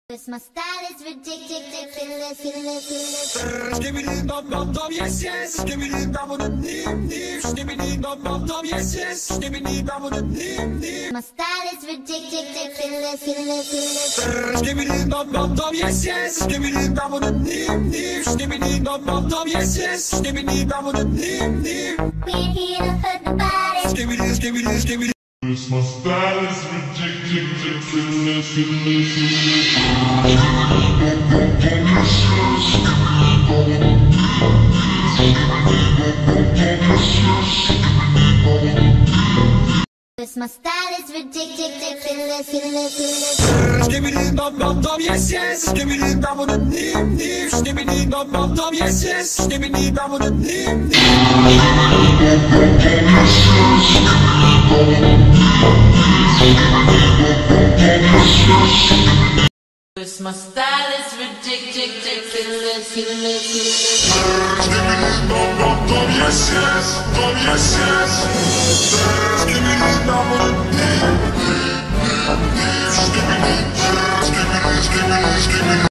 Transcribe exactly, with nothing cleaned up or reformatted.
'Cause my style is ridiculous, ridiculous. Give me the dum dum dum, yes yes. Give me the dum dum dim dim. Give me the dum dum dum, yes yes. Give me the dum dum dim dim. My style is ridiculous, ridiculous. Give me the dum dum dum, yes yes. Give me the dum dum dim dim. Give me the dum dum dum, yes yes. Give me the dum dum dim dim. We're here to hurt nobody. Give me this, give me this, give me this. My style is ridiculous, ridiculous. Cause my style is ridiculous, ridiculous. Give me the dum dum dum, yes yes. Give me the dum dum dim dim. Give me the dum dum dum, yes yes. Give me the dum dum dim dim. Cause my style is ridiculous, ridiculous. Give me the dum dum dum, yes yes. Dum yes yes. Give me the dum dum dim dim dim. Give me the, give me this, give me this, give me this, give me this.